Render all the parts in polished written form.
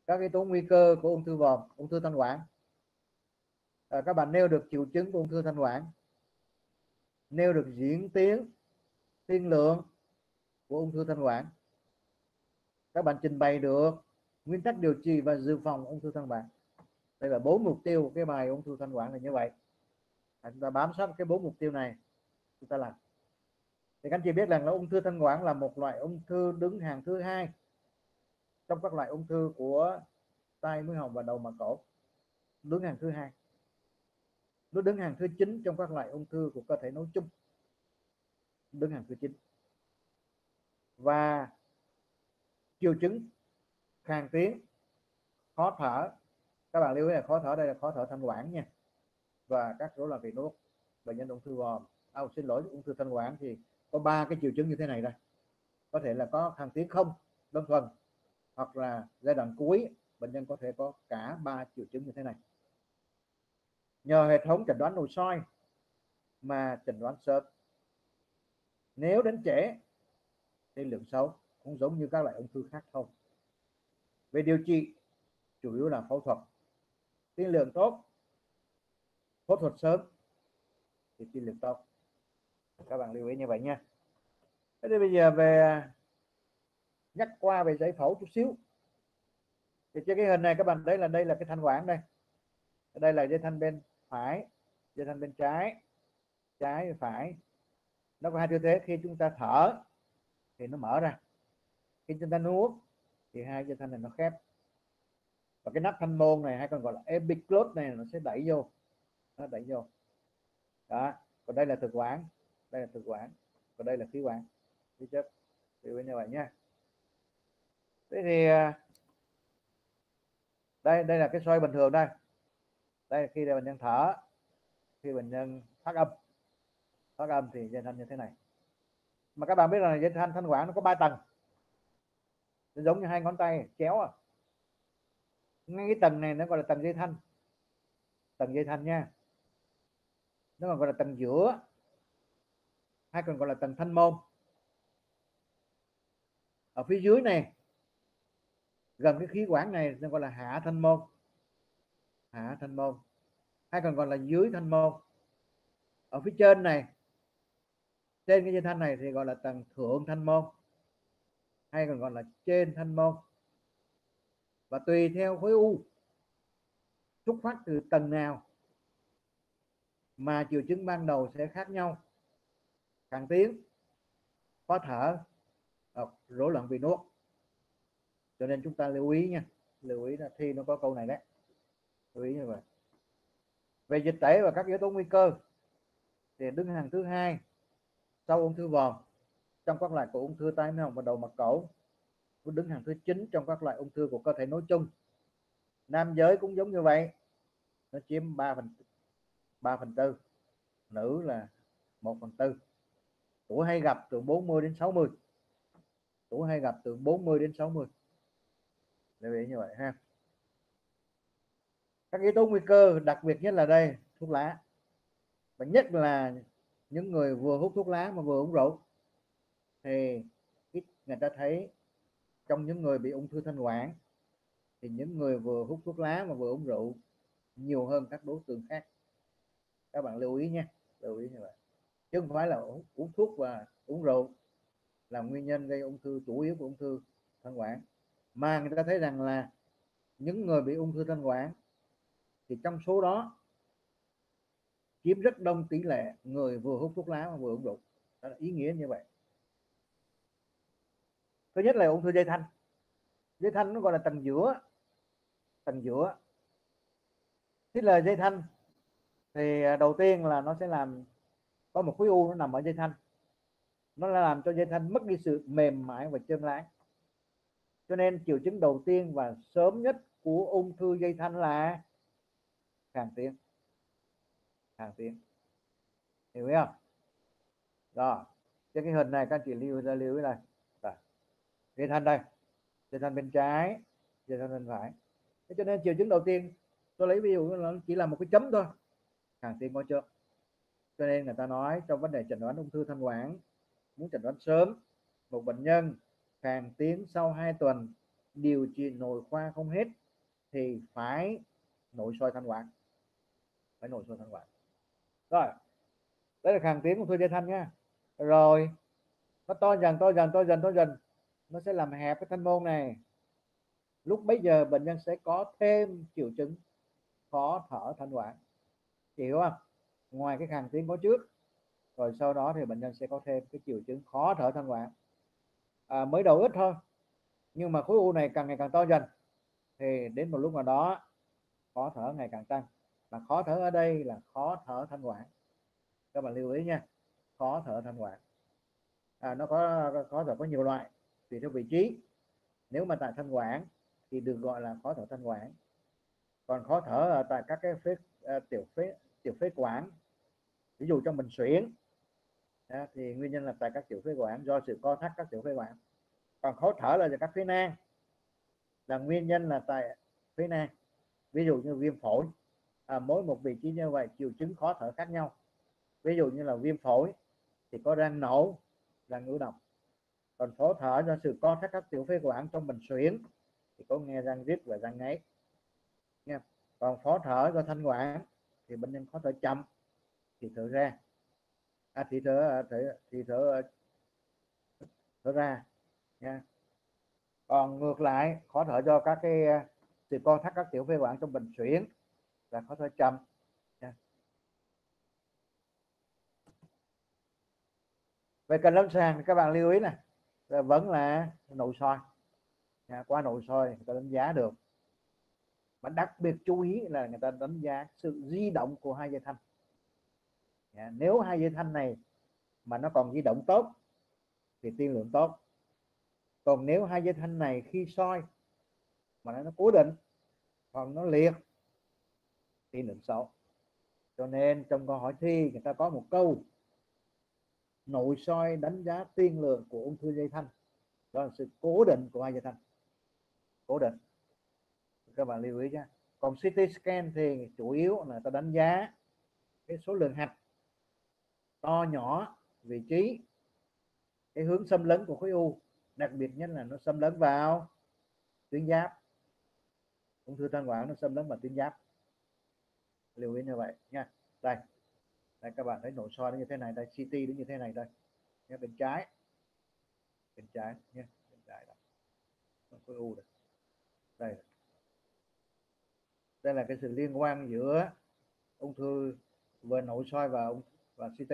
các yếu tố nguy cơ của ung thư vòm, ung thư thanh quản. Các bạn nêu được triệu chứng của ung thư thanh quản, nêu được diễn tiến, tiên lượng của ung thư thanh quản. Các bạn trình bày được nguyên tắc điều trị và dự phòng ung thư thanh quản. Đây là 4 mục tiêu của cái bài ung thư thanh quản là như vậy. Chúng ta bám sát cái 4 mục tiêu này chúng ta làm. Thì các anh chị biết rằng là ung thư thanh quản là một loại ung thư đứng hàng thứ 2 trong các loại ung thư của tai mũi họng và đầu mạch cổ, đứng hàng thứ 2. Nó đứng hàng thứ 9 trong các loại ung thư của cơ thể nói chung, đứng hàng thứ 9. Và triệu chứng khàn tiếng, khó thở, các bạn lưu ý là khó thở đây là khó thở thanh quản nha, và các rối loạn về nuốt. Bệnh nhân ung thư vòm, xin lỗi, ung thư thanh quản thì có 3 cái triệu chứng như thế này đây. Có thể là có khàn tiếng không đơn thuần, hoặc là giai đoạn cuối bệnh nhân có thể có cả 3 triệu chứng như thế này. Nhờ hệ thống chẩn đoán nội soi mà chẩn đoán sớm. Nếu đến trễ thì lượng xấu cũng giống như các loại ung thư khác thôi. Về điều trị chủ yếu là phẫu thuật, tiên lượng tốt, phẫu thuật sớm thì tiên lượng tốt. Các bạn lưu ý như vậy nha. Thế thì bây giờ về nhắc qua về giải phẫu chút xíu. Thì trên cái hình này các bạn thấy là đây là cái thanh quản đây. Đây là dây thanh bên phải, dây thanh bên trái, trái và phải. Nó có hai tư thế. Khi chúng ta thở thì nó mở ra, khi chúng ta nuốt thì hai dây thanh này nó khép. Và cái nắp thanh môn này hay còn gọi là epigloss này nó sẽ đẩy vô, nó đẩy vô đó. Còn đây là thực quản, đây là thực quản, còn đây là khí quản, khí chất. Thì như vậy nha. Thế thì đây là cái xoay bình thường đây. Đây là khi bệnh nhân thở, khi bệnh nhân phát âm thì dây thanh như thế này. Mà các bạn biết là dây thanh quản nó có 3 tầng, nó giống như hai ngón tay chéo à. Ngay cái tầng này nó gọi là tầng dây thanh nha. Nó còn gọi là tầng giữa, hay còn gọi là tầng thanh môn. Ở phía dưới này gần cái khí quản này nó gọi là hạ thanh môn, hay còn gọi là dưới thanh môn. Ở phía trên này, trên cái dây thanh này thì gọi là tầng thượng thanh môn, hay còn gọi là trên thanh môn. Và tùy theo khối u xuất phát từ tầng nào mà triệu chứng ban đầu sẽ khác nhau. Khàn tiếng, khó thở, rối loạn về nuốt. Cho nên chúng ta lưu ý nha, lưu ý là thi nó có câu này đấy, lưu ý như vậy. Về dịch tễ và các yếu tố nguy cơ thì đứng hàng thứ 2 sau ung thư vòm trong các loại của ung thư tai mũi họng và đầu mạch cổ, đứng hàng thứ 9 trong các loại ung thư của cơ thể nói chung. Nam giới cũng giống như vậy, nó chiếm 3/4, nữ là 1/4. Tuổi hay gặp từ 40 đến 60, tuổi hay gặp từ 40 đến 60. Lưu ý như vậy ha. Các yếu tố nguy cơ đặc biệt nhất là đây, thuốc lá, và nhất là những người vừa hút thuốc lá mà vừa uống rượu thì người ta thấy trong những người bị ung thư thanh quản thì những người vừa hút thuốc lá mà vừa uống rượu nhiều hơn các đối tượng khác. Các bạn lưu ý nha, lưu ý như vậy, chứ không phải là uống thuốc và uống rượu là nguyên nhân gây ung thư chủ yếu của ung thư thanh quản. Mà người ta thấy rằng là những người bị ung thư thanh quản thì trong số đó chiếm rất đông tỷ lệ người vừa hút thuốc lá và vừa uống rượu. Đó là ý nghĩa như vậy. Thứ nhất là ung thư dây thanh. Dây thanh nó gọi là tầng giữa. Thế là dây thanh thì đầu tiên là nó sẽ làm có một khối u nó nằm ở dây thanh, nó làm cho dây thanh mất đi sự mềm mại và trơn láng. Cho nên triệu chứng đầu tiên và sớm nhất của ung thư dây thanh là khàn tiếng. Hiểu không? Rồi, trên cái hình này các anh chị lưu ý này. Dây thanh đây, dây thanh bên trái, dây thanh bên phải. Thế cho nên triệu chứng đầu tiên tôi lấy ví dụ nó chỉ là một cái chấm thôi, khàn tiếng có chưa? Cho nên người ta nói trong vấn đề chẩn đoán ung thư thanh quản, muốn chẩn đoán sớm một bệnh nhân khàn tiếng sau 2 tuần điều trị nội khoa không hết thì phải nội soi thanh quản, phải nội soi thanh quản. Rồi, đấy là kháng tiến ung thư dây thanh nha. Rồi nó to dần nó sẽ làm hẹp cái thanh môn này. Lúc bấy giờ bệnh nhân sẽ có thêm triệu chứng khó thở thanh quản, hiểu không? Ngoài cái kháng tiến có trước, rồi sau đó thì bệnh nhân sẽ có thêm cái triệu chứng khó thở thanh quản. Mới đầu ít thôi, nhưng mà khối u này càng ngày càng to dần thì đến một lúc nào đó khó thở ngày càng tăng. Mà khó thở ở đây là khó thở thanh quản, các bạn lưu ý nha. Khó thở thanh quản nó có khó thở có nhiều loại tùy theo vị trí. Nếu mà tại thanh quản thì được gọi là khó thở thanh quản. Còn khó thở ở tại các cái tiểu phế quản, ví dụ trong bình suyễn thì nguyên nhân là tại các tiểu phế quản, do sự co thắt các tiểu phế quản. Còn khó thở là các phế nang, là nguyên nhân là tại phế nang, ví dụ như viêm phổi. Mỗi một vị trí như vậy triệu chứng khó thở khác nhau. Ví dụ như là viêm phổi thì có răng nổ, răng ứ động. Còn khó thở do sự co thắt các tiểu phế quản trong bình suyễn thì có nghe răng rít và răng ngáy nha. Còn khó thở do thanh quản thì bệnh nhân khó thở chậm thì thở ra, thở ra nha. Còn ngược lại, khó thở do các cái sự co thắt các tiểu phế quản trong bình suyễn là khó thở chậm nha. Về cận lâm sàng thì các bạn lưu ý này, vẫn là nội soi nha. Qua nội soi người ta đánh giá được, mà đặc biệt chú ý là người ta đánh giá sự di động của hai dây thanh. Nếu hai dây thanh này mà nó còn di động tốt thì tiên lượng tốt. Còn nếu hai dây thanh này khi soi mà nó cố định hoặc nó liệt thì lượng xấu. Cho nên trong câu hỏi thi người ta có một câu: nội soi đánh giá tiên lượng của ung thư dây thanh, đó là sự cố định của hai dây thanh, cố định. Các bạn lưu ý nhé. Còn CT scan thì chủ yếu là ta đánh giá cái số lượng hạch to nhỏ, vị trí, cái hướng xâm lấn của khối u, đặc biệt nhất là nó xâm lấn vào tuyến giáp. Ung thư thanh quản nó xâm lấn vào tuyến giáp, lưu ý như vậy nha. Đây các bạn thấy nội soi nó như thế này, đây CT nó như thế này, đây nha, bên trái nha, bên trái đó khối u đây. Đây là cái sự liên quan giữa ung thư về nội soi và CT.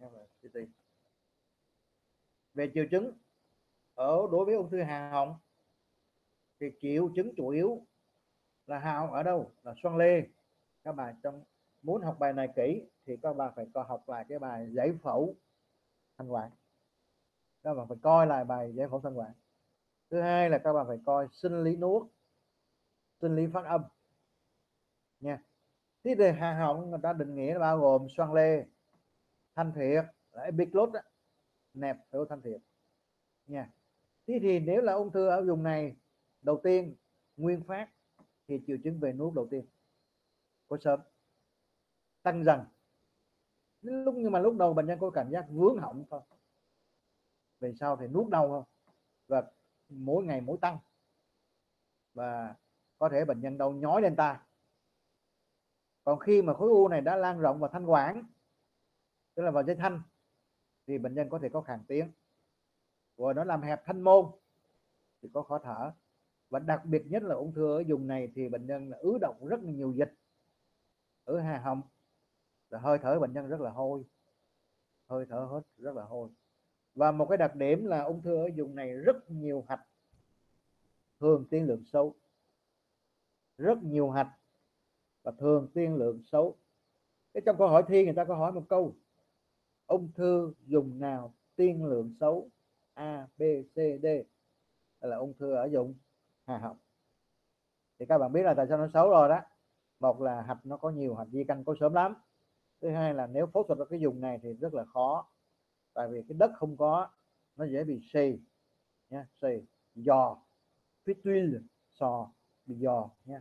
Về triệu chứng đối với ung thư hang họng thì triệu chứng chủ yếu là hang họng ở đâu? Là xoang lê. Các bạn muốn học bài này kỹ thì các bạn phải học lại cái bài giải phẫu thanh quản. Các bạn phải coi lại bài giải phẫu thanh quản. Thứ hai là các bạn phải coi sinh lý nuốt, sinh lý phát âm nha. Thế thì hang họng người ta định nghĩa là bao gồm xoang lê, thanh thiệt, là epigloss đó, nẹp phải thanh thiệt nha. Thế thì nếu là ung thư ở vùng này đầu tiên nguyên phát thì triệu chứng về nuốt đầu tiên có sớm, tăng dần. Nhưng mà lúc đầu bệnh nhân có cảm giác vướng họng thôi, về sau thì nuốt đau không, và mỗi ngày mỗi tăng, và có thể bệnh nhân đau nhói lên tai. Còn khi mà khối u này đã lan rộng vào thanh quản, tức là vào dây thanh, thì bệnh nhân có thể có khàn tiếng, rồi nó làm hẹp thanh môn thì có khó thở. Và đặc biệt nhất là ung thư ở vùng này thì bệnh nhân là ứ động rất là nhiều dịch ở hang họng, là hơi thở bệnh nhân rất là hôi, hơi thở hết rất là hôi. Và một cái đặc điểm là ung thư ở vùng này rất nhiều hạch, thường tiên lượng xấu, rất nhiều hạch và thường tiên lượng xấu. Cái trong câu hỏi thi người ta có hỏi một câu: ung thư vùng nào tiên lượng xấu? A, B, C, D. Là ung thư ở vùng hang họng. Thì các bạn biết là tại sao nó xấu rồi đó. Một là hạch nó có nhiều, hạch di căn có sớm lắm. Thứ hai là nếu phẫu thuật ở cái vùng này thì rất là khó, tại vì cái đất không có, nó dễ bị xì nha, xì, giò, fistule, sò, bị giò nha.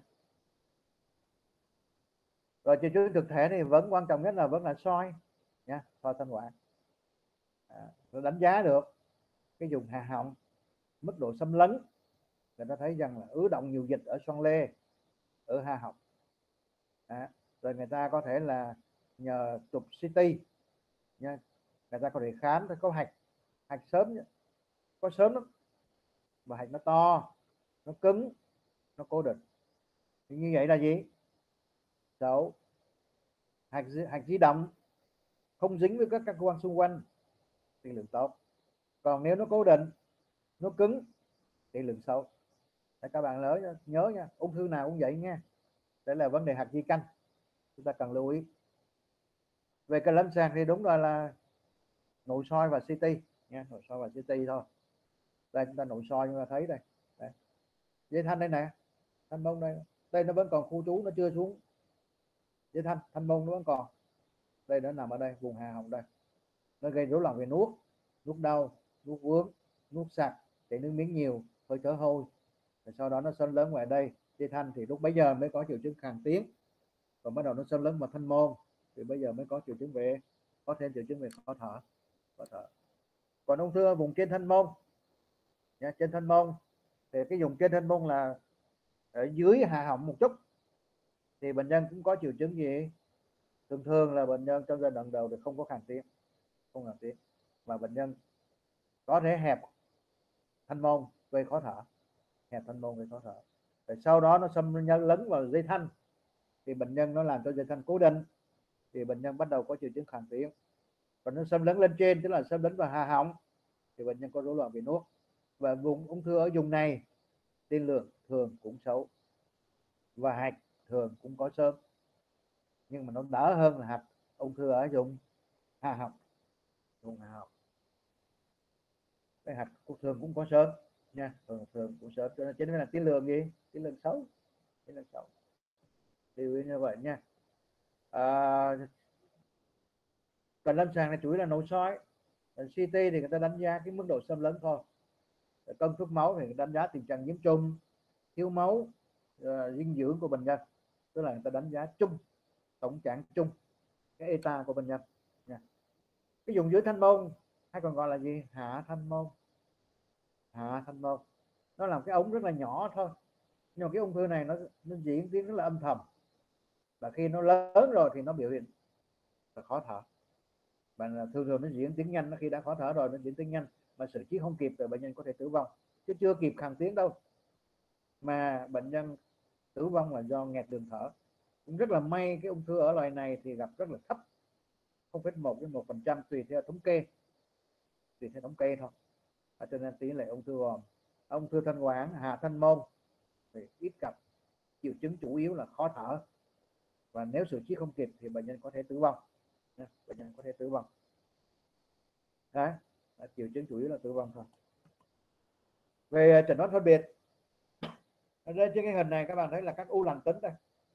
Rồi triệu chứng thực thể thì vẫn quan trọng nhất là vẫn là soi nha, soi thanh quản. Nó đánh giá được cái vùng hang họng, mức độ xâm lấn người ta thấy rằng là ứ động nhiều dịch ở xoang lê, ở hạ họng. Rồi người ta có thể là nhờ chụp CT nha, người ta có thể khám thấy có hạch sớm, có sớm lắm, và hạch nó to, nó cứng, nó cố định. Thì như vậy là gì? Xấu. Hạch di động, không dính với các cơ quan xung quanh, tiên lượng tốt. Còn nếu nó cố định, nó cứng, tiên lượng xấu. Các bạn nhớ nha, ung thư nào cũng vậy nha. Đây là vấn đề hạch di căn, chúng ta cần lưu ý. Về cái lâm sàng thì đúng rồi là nội soi và CT nha, nội soi và CT thôi. Đây chúng ta nội soi, chúng ta thấy đây, dây thanh đây nè, thanh mông đây nó vẫn còn khu trú, nó chưa xuống. Dây thanh mông nó vẫn còn đây, nó nằm ở đây, vùng hạ họng đây. Nó gây rối loạn về nuốt đau, nuốt vướng, nuốt sặc, chảy nước miếng nhiều, hơi thở hôi. Rồi sau đó nó xâm lấn ngoài đây. Dây thanh thì lúc bấy giờ mới có triệu chứng khàn tiếng, và bắt đầu nó xâm lấn vào thanh môn, thì bây giờ mới có triệu chứng về, có thêm triệu chứng về khó thở. Còn ung thư ở vùng trên thanh môn nha, trên thanh môn thì cái vùng trên thanh môn là ở dưới hạ họng một chút, thì bệnh nhân cũng có triệu chứng gì? Thường là bệnh nhân trong giai đoạn đầu thì không có khàn tiếng, mà bệnh nhân có thể hẹp thanh môn gây khó thở, rồi sau đó nó xâm lấn vào dây thanh, thì bệnh nhân nó làm cho dây thanh cố định, thì bệnh nhân bắt đầu có triệu chứng khàn tiếng. Còn nó xâm lấn lên trên, tức là xâm lấn vào hạ họng, thì bệnh nhân có rối loạn về nuốt. Và vùng ung thư ở vùng này tiên lượng thường cũng xấu, và hạch thường cũng có sớm, nhưng mà nó đỡ hơn là hạch ung thư ở vùng hạ họng. Cái hạch thường cũng có sớm nha, thường cũng sớm, cho nên là tiên lượng gì? Tiên lượng xấu. Lưu ý như vậy nha. Còn lâm sàng là chủ yếu là nội soi, CT thì người ta đánh giá cái mức độ xâm lấn thôi. Công thức máu thì đánh giá tình trạng nhiễm trùng, thiếu máu, dinh dưỡng của bệnh nhân, tức là người ta đánh giá chung, tổng trạng chung cái ETA của bệnh nhân nha. Cái vùng dưới thanh môn hay còn gọi là gì? Hạ thanh môn. Nó làm cái ống rất là nhỏ thôi, nhưng mà cái ung thư này nó diễn tiến rất là âm thầm, và khi nó lớn rồi thì nó biểu hiện là khó thở. Và thường nó diễn tiến nhanh, khi đã khó thở rồi nó diễn tiến nhanh, mà xử trí không kịp rồi bệnh nhân có thể tử vong, chứ chưa kịp khàn tiếng đâu mà bệnh nhân tử vong là do nghẹt đường thở. Cũng rất là may cái ung thư ở loài này thì gặp rất là thấp, 0,1 đến 1%, tùy theo thống kê thôi. Cho nên tỷ lệ ung thư vòm, ung thư thanh quản, hạ thanh môn thì ít gặp, triệu chứng chủ yếu là khó thở, và nếu xử trí không kịp thì bệnh nhân có thể tử vong. Đấy, triệu chứng chủ yếu là tử vong thôi. Về chẩn đoán phân biệt, ở đây trên cái hình này các bạn thấy là các u lành tính đây.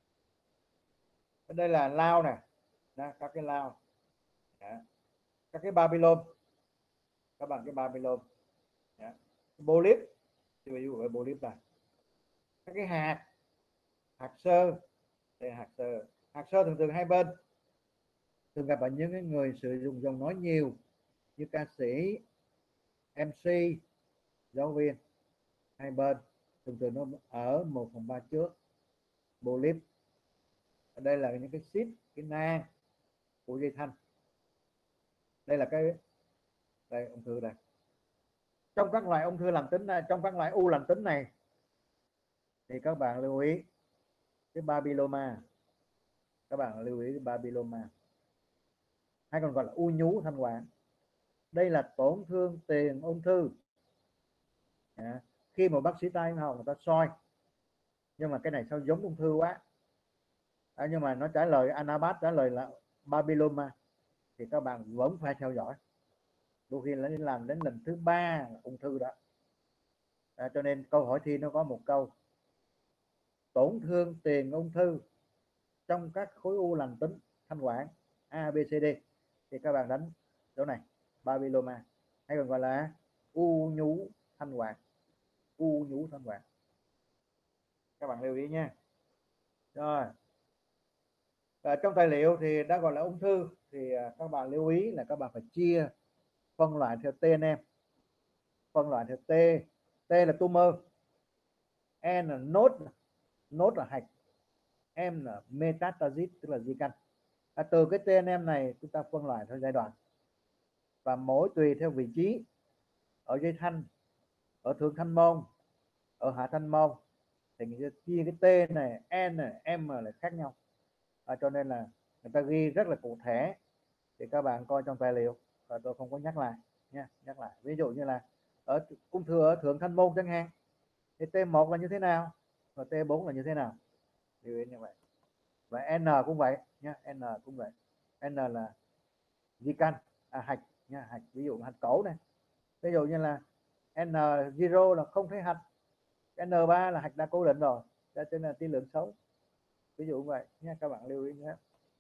Đây là lao này, các cái lao, các cái babylon, các bạn, cái babylon, polyp, ví dụ với polyp này, các cái hạt xơ, đây là hạt xơ thường hai bên, thường gặp ở những người sử dụng giọng nói nhiều như ca sĩ, MC, giáo viên. Hai bên thường nó ở 1/3 trước. Polyp, ở đây là những cái xít, cái nang của dây thanh. Đây là đây ung thư đây. Trong các loại ung thư lành tính này, trong các loại u lành tính này thì các bạn lưu ý cái babyloma, hay còn gọi là u nhú thanh quản. Đây là tổn thương tiền ung thư. Khi mà bác sĩ tai họng người ta soi, nhưng mà cái này sao giống ung thư quá, nhưng mà nó trả lời, Anabat trả lời là babyloma, thì các bạn vẫn phải theo dõi, đôi khi làm đến lần thứ 3 là ung thư đó. Cho nên câu hỏi thi nó có một câu: tổn thương tiền ung thư trong các khối u lành tính thanh quản A, B, C, D, thì các bạn đánh chỗ này, babyloma, hay còn gọi là u nhú thanh quản. Các bạn lưu ý nha. Rồi, trong tài liệu thì đã gọi là ung thư, thì các bạn lưu ý là các bạn phải phân loại theo T anh em. T là tumor, N là nốt là hạch, M là metastasis tức là di căn. Từ cái tên em này chúng ta phân loại theo giai đoạn, và mỗi tùy theo vị trí ở dây thanh, ở thượng thanh môn, ở hạ thanh môn, thì người ta chia cái T này, N này, M là khác nhau. Cho nên là người ta ghi rất là cụ thể, thì các bạn coi trong tài liệu, và tôi không có nhắc lại nha. Nhắc lại ví dụ như là ở ung thư ở thượng thanh môn chẳng hạn, thì T1 là như thế nào và T4 là như thế nào, điều như vậy. Và N cũng vậy nha, N cũng vậy. N là di căn, hạch nha, hạch, ví dụ hạch cổ này, ví dụ như là N0 là không thấy hạch, N3 là hạch đã cố định rồi, cho nên là tỷ lượng xấu, ví dụ vậy nha, các bạn lưu ý nhé.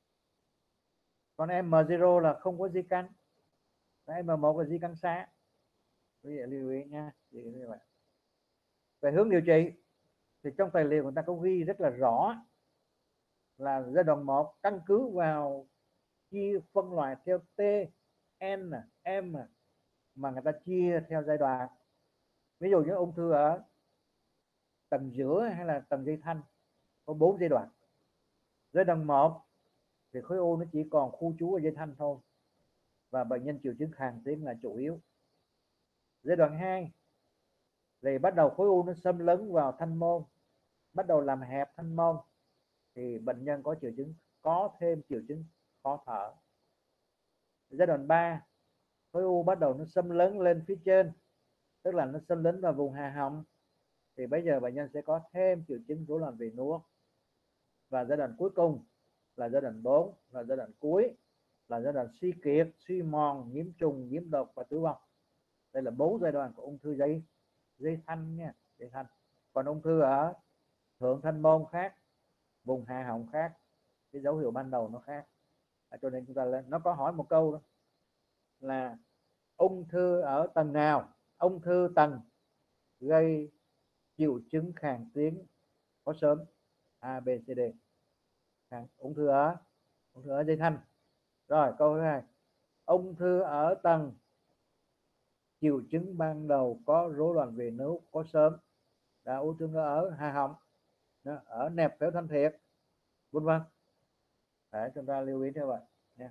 Còn M0 là không có di căn, M1 là di căn xá, ví dụ lưu ý nha, như vậy. Về hướng điều trị thì trong tài liệu người ta có ghi rất là rõ là giai đoạn 1 căn cứ vào chia phân loại theo T, N, M mà người ta chia theo giai đoạn. Ví dụ như ung thư ở tầng giữa hay là tầng dây thanh có 4 giai đoạn. Giai đoạn 1 thì khối u nó chỉ còn khu trú ở dây thanh thôi, và bệnh nhân triệu chứng khàn tiếng là chủ yếu. Giai đoạn 2 thì bắt đầu khối u nó xâm lấn vào thanh môn, bắt đầu làm hẹp thanh môn, thì bệnh nhân có triệu chứng, có thêm triệu chứng khó thở. Giai đoạn 3 khối u bắt đầu nó xâm lấn lên phía trên, tức là nó xâm lấn vào vùng hạ họng, thì bây giờ bệnh nhân sẽ có thêm triệu chứng rối loạn về nuốt. Và giai đoạn cuối cùng là giai đoạn 4, là giai đoạn cuối, là giai đoạn suy kiệt, suy mòn, nhiễm trùng, nhiễm độc và tử vong. Đây là 4 giai đoạn của ung thư dây thanh nha, dây thanh. Còn ung thư ở thượng thanh môn khác, vùng hạ họng khác, cái dấu hiệu ban đầu nó khác. Cho nên chúng ta lên, nó có hỏi một câu đó là ung thư ở tầng nào, ung thư tầng gây triệu chứng khàn tiếng có sớm, A, B, C, D. Ung thư ở dây thanh. Rồi câu thứ hai, ung thư ở tầng triệu chứng ban đầu có rối loạn về nước có sớm, là ung thư ở hạ họng, ở nẹp phễu thanh thiệt, vân vân. Để chúng ta lưu ý như vậy nha.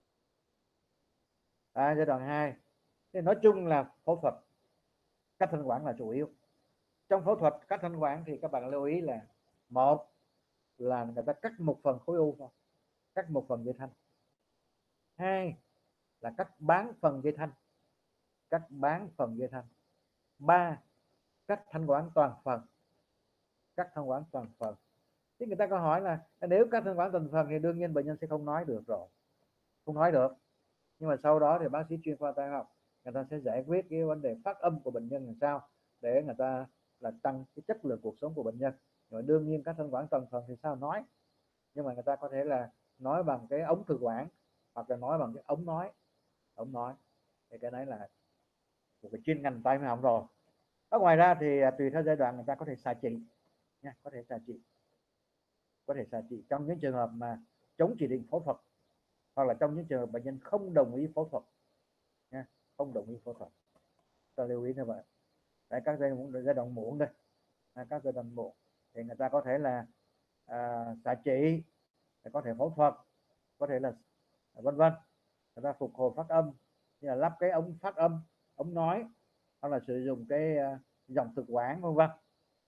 Giai đoạn 2 thì nói chung là phẫu thuật cắt thanh quản là chủ yếu. Trong phẫu thuật cắt thanh quản thì các bạn lưu ý là một là người ta cắt một phần khối u thôi, cắt một phần dây thanh. Hai là cắt bán phần dây thanh, cắt bán phần dây thanh. Ba, cắt thanh quản toàn phần, cắt thanh quản toàn phần. Thì người ta có hỏi là nếu cắt thanh quản toàn phần thì đương nhiên bệnh nhân sẽ không nói được rồi, không nói được. Nhưng mà sau đó thì bác sĩ chuyên khoa tai học người ta sẽ giải quyết cái vấn đề phát âm của bệnh nhân làm sao để người ta là tăng cái chất lượng cuộc sống của bệnh nhân. Rồi đương nhiên các thanh quản toàn phần thì sao nói, nhưng mà người ta có thể là nói bằng cái ống thực quản, hoặc là nói bằng cái ống nói, thì cái đấy là một cái chuyên ngành tai mũi họng rồi. Ở ngoài ra thì tùy theo giai đoạn người ta có thể xạ trị nha, có thể xạ trị trong những trường hợp mà chống chỉ định phẫu thuật, hoặc là trong những trường hợp bệnh nhân không đồng ý phẫu thuật nha, không đồng ý phẫu thuật. Ta lưu ý như vậy. Tại các giai đoạn muộn đây, các giai đoạn muộn thì người ta có thể là xạ trị, có thể phẫu thuật, có thể là vân vân. Người ta phục hồi phát âm như là lắp cái ống phát âm, ống nói, hoặc là sử dụng cái dòng thực quản vân vân.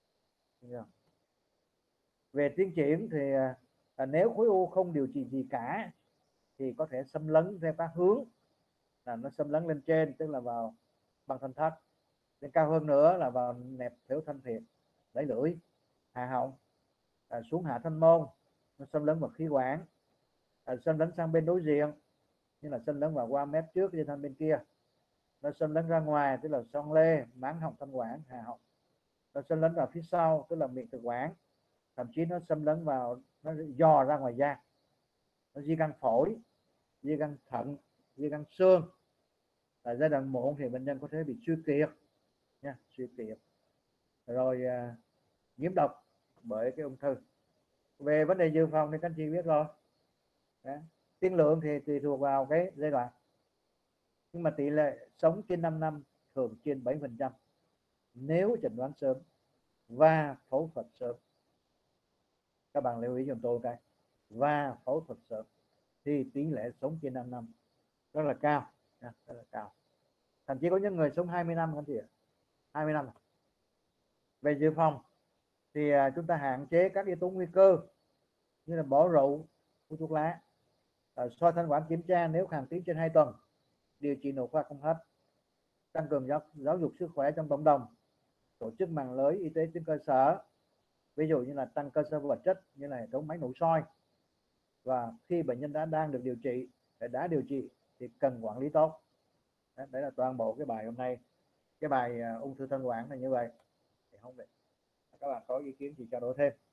Về tiến triển thì nếu khối u không điều trị gì cả thì có thể xâm lấn theo các hướng, là nó xâm lấn lên trên, tức là vào bằng thanh thất, lên cao hơn nữa là vào nẹp phễu thanh thiệt, lấy lưỡi, hạ họng, xuống hạ thanh môn, nó xâm lấn vào khí quản, xâm lấn sang bên đối diện, như là xâm lấn vào qua mép trước dây thanh bên kia, nó xâm lấn ra ngoài, tức là son lê, máng họng thanh quản, hạ họng, nó xâm lấn vào phía sau, tức là miệng thực quản, thậm chí nó xâm lấn vào, nó dò ra ngoài da, nó di căn phổi, di căn thận, di căn xương. Ở giai đoạn muộn thì bệnh nhân có thể bị suy kiệt nha, suy kiệt, rồi nhiễm độc bởi cái ung thư. Về vấn đề dự phòng thì các anh chị biết rồi. Đấy. Tiên lượng thì tùy thuộc vào cái giai đoạn, nhưng mà tỷ lệ sống trên 5 năm thường trên 7% nếu chẩn đoán sớm. và phẫu thuật sớm. Các bạn lưu ý giùm tôi cái và phẫu thuật sớm thì tỷ lệ sống trên 5 năm rất là cao, rất là cao. Thậm chí có những người sống 20 năm anh chị ạ, 20 năm. Về dự phòng thì chúng ta hạn chế các yếu tố nguy cơ như là bỏ rượu, hút thuốc lá, soi thanh quản kiểm tra nếu kháng tiếng trên 2 tuần, điều trị nội khoa không hết, tăng cường giáo dục sức khỏe trong cộng đồng, tổ chức mạng lưới y tế trên cơ sở, ví dụ như là tăng cơ sở vật chất như là hệ thống máy nội soi, và khi bệnh nhân đang được điều trị, đã điều trị thì cần quản lý tốt. Đấy là toàn bộ cái bài hôm nay, cái bài ung thư thanh quản là như vậy. Thì không để các bạn có ý kiến thì trao đổi thêm.